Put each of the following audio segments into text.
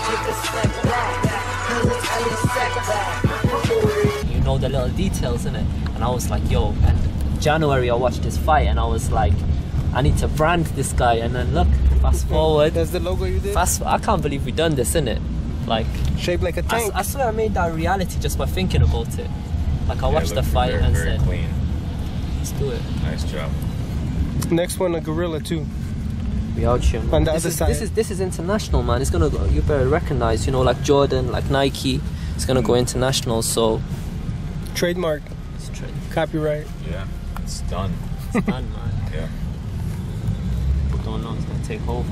You know the little details in it, and I was like, yo. And January I watched this fight, and I was like, I need to brand this guy. And then look, fast forward. That's the logo you did? I can't believe we done this, innit? Like, shaped like a tank. I swear I made that a reality just by thinking about it. Like, I watched the fight and said, clean. Let's do it. Nice job. Next one, a gorilla too. We out here, man. On the other side. This is international, man. It's gonna go. You better recognize, you know, like Jordan, like Nike. It's gonna go international. So trademark. It's copyright. Yeah, it's done. It's done, man. Yeah. People don't know it's gonna take over.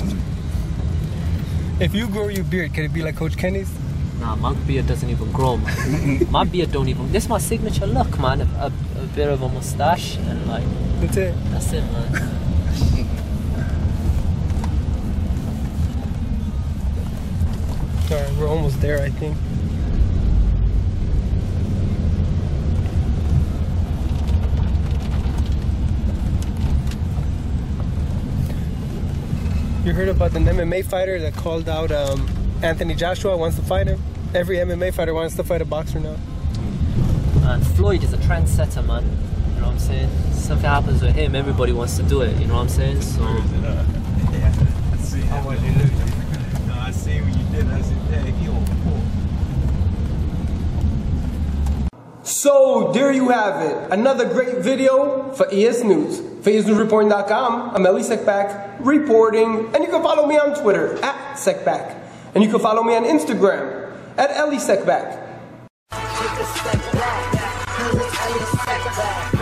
If you grow your beard, can it be like Coach Kenny's? Nah, my beard doesn't even grow, man. My beard don't even. This is my signature look, man. A bit of a mustache and like. That's it. That's it, man. Alright, we're almost there, I think. You heard about the MMA fighter that called out Anthony Joshua wants to fight him? Every MMA fighter wants to fight a boxer now. And Floyd is a trendsetter, man. You know what I'm saying? Something happens with him, everybody wants to do it. You know what I'm saying? So. Yeah, I see. How much you lose? No, I see what you did. I said, yeah, he on So, there you have it. Another great video for ES News. For ESNewsReporting.com, I'm Elie Seckbach reporting. And you can follow me on Twitter, @Seckbach. And you can follow me on Instagram, @Elie Seckbach.